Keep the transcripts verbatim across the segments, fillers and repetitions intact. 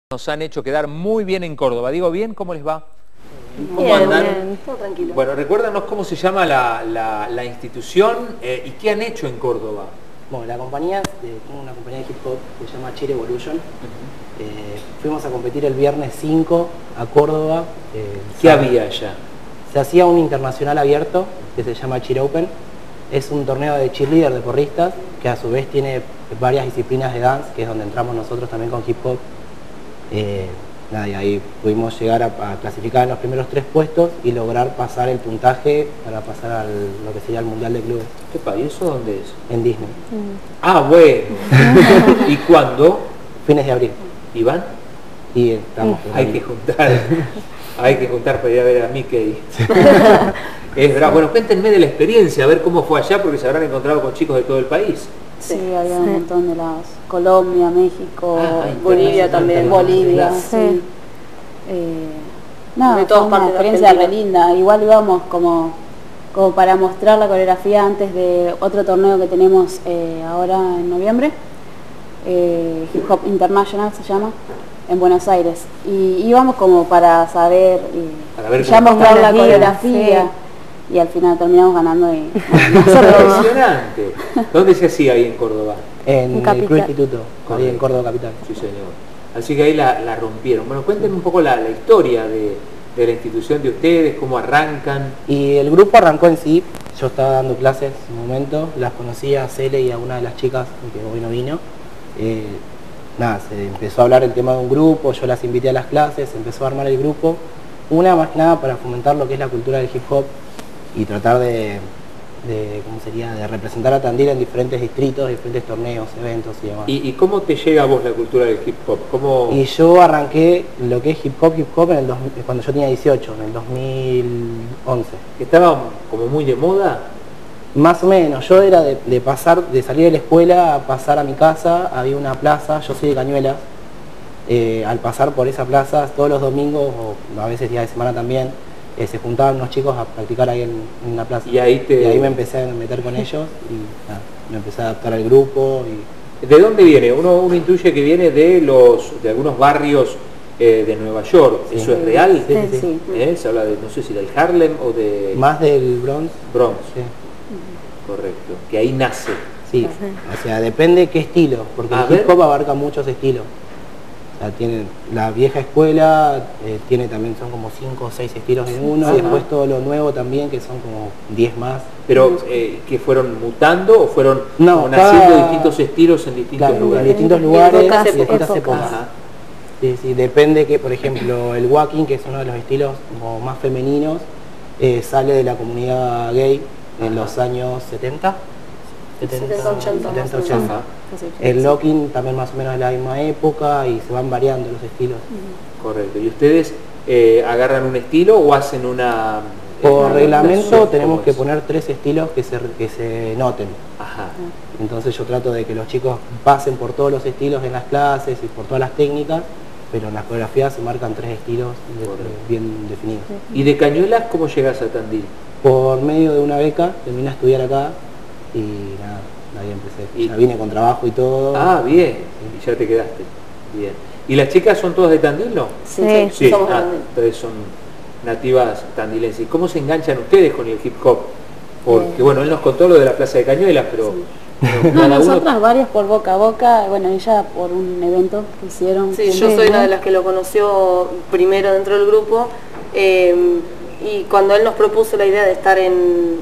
Nos han hecho quedar muy bien en Córdoba. ¿Digo bien? ¿Cómo les va? ¿Cómo bien, andan? Bien, todo tranquilo. Bueno, recuérdanos cómo se llama la, la, la institución eh, y qué han hecho en Córdoba. Bueno, la compañía, eh, una compañía de hip hop que se llama Cheer Evolution. Uh-huh. eh, fuimos a competir el viernes cinco a Córdoba. Eh, ¿Qué sábado. había allá? Se hacía un internacional abierto que se llama Cheer Open. Es un torneo de cheerleader, de porristas, que a su vez tiene varias disciplinas de dance, que es donde entramos nosotros también con hip hop. Eh, nada, y ahí pudimos llegar a, a clasificar en los primeros tres puestos y lograr pasar el puntaje para pasar a lo que sería el Mundial de Clubes. ¿Qué país? ¿Eso dónde es? En Disney. Mm. Ah, bueno. ¿Y cuándo? Fines de abril. ¿Y van? Y estamos. Mm. Hay que juntar, hay que juntar para ir a ver a Mickey. Es verdad. Bueno, cuéntenme de la experiencia, a ver cómo fue allá, porque se habrán encontrado con chicos de todo el país. Sí, sí, había un montón de lados. Colombia, México, ah, Bolivia también. Bolivia, sí. sí. Eh, no, de todas partes, una experiencia re linda. Igual íbamos como, como para mostrar la coreografía antes de otro torneo que tenemos eh, ahora en noviembre. Eh, Hip Hop International se llama, en Buenos Aires. Y íbamos como para saber, y, para ver y ya mostrar la coreografía. Sí. Y al final terminamos ganando y... Impresionante. ¿Dónde se hacía ahí en Córdoba? En el Club Instituto, ahí en Córdoba Capital. Sí, señor. Así que ahí la, la rompieron. Bueno, cuéntenme un poco la, la historia de, de la institución de ustedes, cómo arrancan. Y el grupo arrancó en sí, yo estaba dando clases en un momento, las conocí a Cele y a una de las chicas que hoy no vino. Eh, nada, se empezó a hablar el tema de un grupo, yo las invité a las clases, se empezó a armar el grupo. Una más que nada para fomentar lo que es la cultura del hip hop y tratar de, de, ¿cómo sería?, de representar a Tandil en diferentes distritos, diferentes torneos, eventos y demás. ¿Y, y cómo te llega a vos la cultura del hip hop? ¿Cómo... Y yo arranqué lo que es hip hop, hip hop en el dos, cuando yo tenía dieciocho, en el dos mil once. ¿Estaba como muy de moda? Más o menos, yo era de, de pasar, de salir de la escuela a pasar a mi casa, había una plaza, yo soy de Cañuelas, eh, al pasar por esa plaza todos los domingos, o a veces días de semana también, Eh, se juntaban unos chicos a practicar ahí en, en la plaza. Y ahí, te... y ahí me empecé a meter con ellos y nada, me empecé a adaptar al grupo. Y... ¿De dónde viene? Uno, uno intuye que viene de los de algunos barrios eh, de Nueva York. Sí. ¿Eso es real? Sí, sí, sí. ¿Eh? Se habla de, no sé si del Harlem o de... Más del Bronx. Bronx. Sí. Correcto. Que ahí nace. Sí, o sea, depende qué estilo, porque a el hip hop abarca muchos estilos. O sea, tiene la vieja escuela, eh, tiene también, son como cinco o seis estilos en uno, sí, y después todo lo nuevo también, que son como diez más. Pero, eh, ¿que fueron mutando o fueron no, naciendo cada... distintos estilos en distintos claro, lugares? En distintos lugares épocas, y distintas épocas. épocas. Ajá. Sí, sí, depende que, por ejemplo, el walking, que es uno de los estilos como más femeninos, eh, sale de la comunidad gay en Ajá. los años setenta. setenta, ochenta. El locking también más o menos de la misma época y se van variando los estilos. Correcto. ¿Y ustedes eh, agarran un estilo o hacen una... Por eh, reglamento tenemos que poner tres estilos que se, que se noten. Ajá. Entonces yo trato de que los chicos pasen por todos los estilos en las clases y por todas las técnicas, pero en las coreografías se marcan tres estilos de, bien definidos. ¿Y de Cañuelas cómo llegas a Tandil? Por medio de una beca, terminé a estudiar acá y nada, ahí empecé. ¿Y? Ya vine con trabajo y todo. Ah, bien. Sí. Y ya te quedaste. Bien. ¿Y las chicas son todas de Tandil, no? Sí, sí. sí. Somos ah, entonces son nativas tandilenses. ¿Cómo se enganchan ustedes con el hip hop? Porque, sí. bueno, él nos contó lo de la Plaza de Cañuelas, pero... Sí. pero no, nosotras uno... varias por boca a boca, bueno, ella por un evento que hicieron. Sí, yo soy una de las que lo conoció primero dentro del grupo, eh, y cuando él nos propuso la idea de estar en...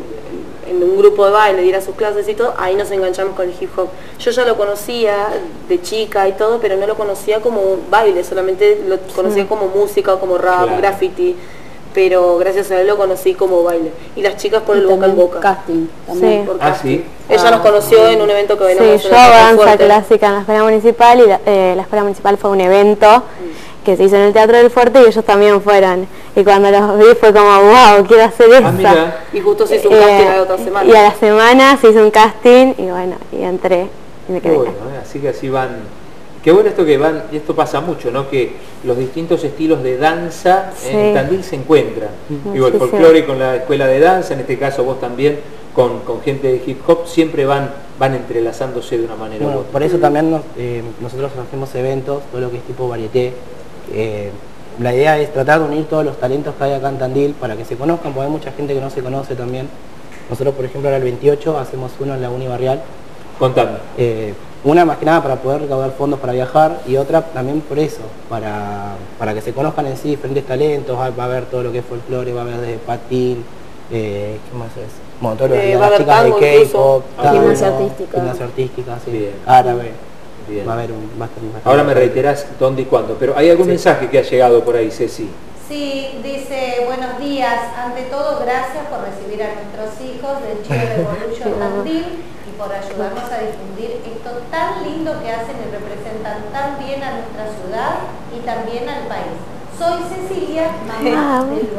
en un grupo de baile, de ir a sus clases y todo, ahí nos enganchamos con el hip hop. Yo ya lo conocía de chica y todo, pero no lo conocía como baile, solamente lo conocía sí. como música, como rap, claro. graffiti, pero gracias a él lo conocí como baile. Y las chicas por y el boca en boca. Casting, también. Sí. Por ah, casting. sí. Ella ah, nos conoció sí. en un evento que veníamos sí, yo danza clásica en la escuela municipal y la, eh, la escuela municipal fue un evento mm. que se hizo en el Teatro del Fuerte y ellos también fueron. Y cuando los vi fue como, wow, quiero hacer eso. Ah, y justo se hizo un eh, casting a la otra semana. Y a la semana se hizo un casting y bueno, y entré y me quedé. Bueno, eh, así que así van... Qué bueno esto que van, y esto pasa mucho, ¿no? Que los distintos estilos de danza sí. en Tandil se encuentran. Mm. Digo, el sí, folclore sí. con la escuela de danza, en este caso vos también, con, con gente de hip hop, siempre van, van entrelazándose de una manera bueno, u otra. Por eso también nos, eh, nosotros hacemos eventos, todo lo que es tipo varieté, Eh, la idea es tratar de unir todos los talentos que hay acá en Tandil para que se conozcan, porque hay mucha gente que no se conoce también. Nosotros, por ejemplo, ahora el veintiocho hacemos uno en la Uni Barrial. Contame. Eh, una más que nada para poder recaudar fondos para viajar y otra también por eso, para, para que se conozcan en sí diferentes talentos. Va a haber todo lo que es folclore, va a haber desde patín, eh, ¿qué más es? Bueno, todo lo Eh, de va a las haber chicas de tango K-pop, Ah, gimnasia artística. gimnasia artística, sí, Bien. árabe. Bien. Va a haber un va a estar un- Ahora me reiterás dónde y cuándo, pero ¿hay algún Sí. mensaje que ha llegado por ahí, Ceci? Sí, dice, buenos días. Ante todo, gracias por recibir a nuestros hijos del Chile Revolution Tandil y por ayudarnos a difundir esto tan lindo que hacen y representan tan bien a nuestra ciudad y también al país. Soy Cecilia, mamá del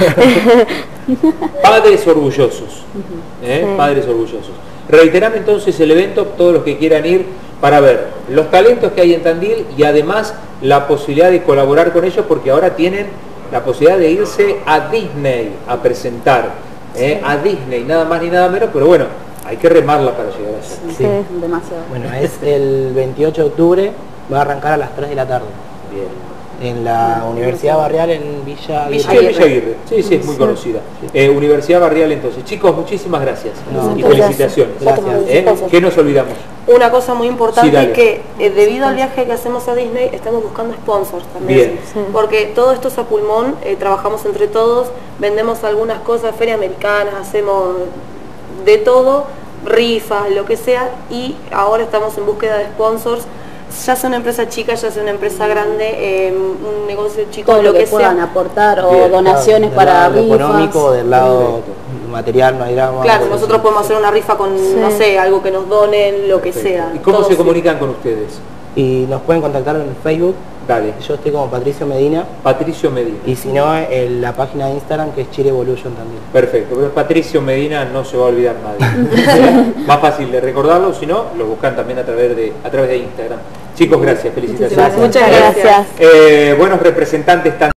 Luana. Padres orgullosos, ¿eh? Sí. Padres orgullosos. Reiterame entonces el evento, todos los que quieran ir, para ver los talentos que hay en Tandil y además la posibilidad de colaborar con ellos, porque ahora tienen la posibilidad de irse a Disney a presentar, ¿eh? A Disney, nada más ni nada menos, pero bueno, hay que remarla para llegar allá. Sí. Demasiado. Bueno, es el veintiocho de octubre, va a arrancar a las tres de la tarde. Bien. En la Universidad Barrial en Villa Villa Aguirre. Villa Aguirre, sí, sí, es muy conocida. Eh, Universidad Barrial entonces. Chicos, muchísimas gracias No, y gracias. felicitaciones. Gracias. ¿Eh? ¿Qué nos olvidamos? Una cosa muy Sí, importante dale. es que eh, debido al viaje que hacemos a Disney estamos buscando sponsors también. Bien. Sí. Porque todo esto es a pulmón, eh, trabajamos entre todos, vendemos algunas cosas, feria americanas, hacemos de todo, rifas, lo que sea, y ahora estamos en búsqueda de sponsors, ya sea una empresa chica, ya sea una empresa grande, eh, un negocio chico, Todo lo, lo que, que puedan sea. aportar o Bien. donaciones Del para lado rifas. económico, del lado material, no hay drama. Claro, bueno, nosotros sí. podemos hacer una rifa con, Sí. no sé, algo que nos donen, lo que Perfecto. sea. ¿Y cómo todo se sí. comunican con ustedes? Y nos pueden contactar en Facebook. Dale. Yo estoy como Patricio Medina. Patricio Medina. Y si no, en la página de Instagram que es Chile Evolution también. Perfecto, pero Patricio Medina no se va a olvidar nadie. Más fácil de recordarlo, si no, lo buscan también a través de, a través de Instagram. Chicos, gracias, felicitaciones. Muchas Muchas gracias. gracias. Eh, buenos representantes.